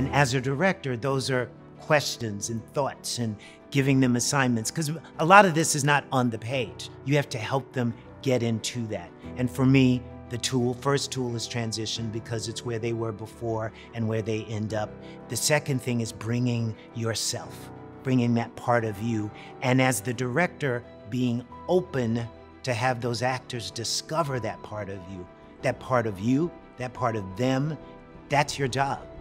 And as a director, those are questions and thoughts and giving them assignments, because a lot of this is not on the page. You have to help them get into that. And for me, the first tool is transition, because it's where they were before and where they end up. The second thing is bringing yourself, bringing that part of you. And as the director, being open to have those actors discover that part of you, that part of them. That's your job.